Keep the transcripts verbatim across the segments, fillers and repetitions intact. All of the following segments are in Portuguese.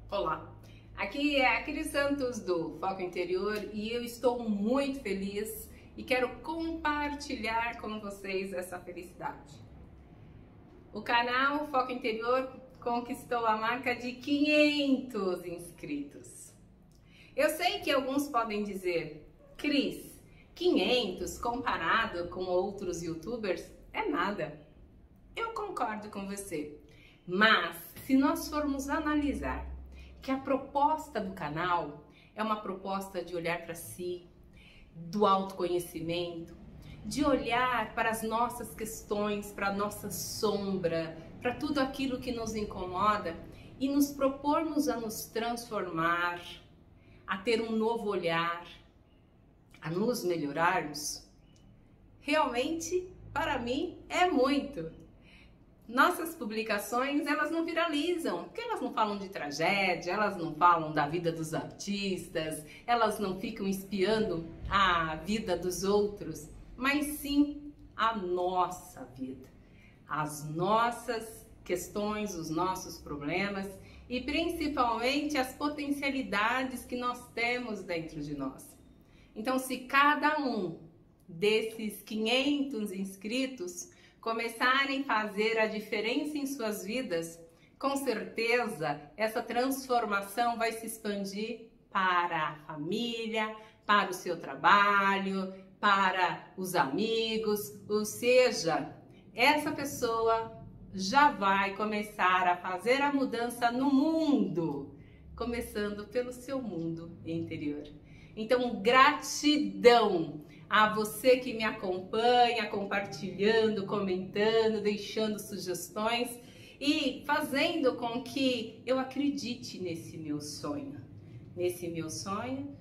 Olá, aqui é a Cris Santos do Foco Interior e eu estou muito feliz e quero compartilhar com vocês essa felicidade. O canal Foco Interior conquistou a marca de quinhentos inscritos. Eu sei que alguns podem dizer, Cris, quinhentos comparado com outros youtubers é nada. Eu concordo com você, mas se nós formos analisar que a proposta do canal é uma proposta de olhar para si, do autoconhecimento, de olhar para as nossas questões, para a nossa sombra, para tudo aquilo que nos incomoda e nos propormos a nos transformar, a ter um novo olhar, a nos melhorarmos, realmente, para mim, é muito. Nossas publicações, elas não viralizam, porque elas não falam de tragédia, elas não falam da vida dos artistas, elas não ficam espiando a vida dos outros, mas sim a nossa vida, as nossas questões, os nossos problemas e principalmente as potencialidades que nós temos dentro de nós. Então, se cada um desses quinhentos inscritos começarem a fazer a diferença em suas vidas, com certeza essa transformação vai se expandir para a família, para o seu trabalho, para os amigos, ou seja, essa pessoa já vai começar a fazer a mudança no mundo, começando pelo seu mundo interior. Então, gratidão a você que me acompanha, compartilhando, comentando, deixando sugestões e fazendo com que eu acredite nesse meu sonho, nesse meu sonho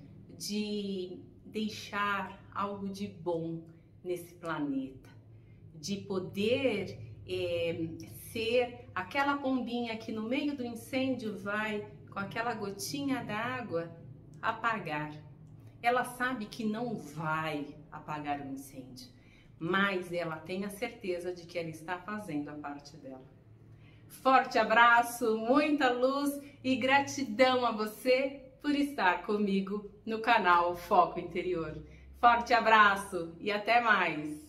de deixar algo de bom nesse planeta, de poder é, ser aquela pombinha que no meio do incêndio vai com aquela gotinha d'água apagar. Ela sabe que não vai apagar o incêndio, mas ela tem a certeza de que ela está fazendo a parte dela. Forte abraço, muita luz e gratidão a você por estar comigo no canal Foco Interior. Forte abraço e até mais!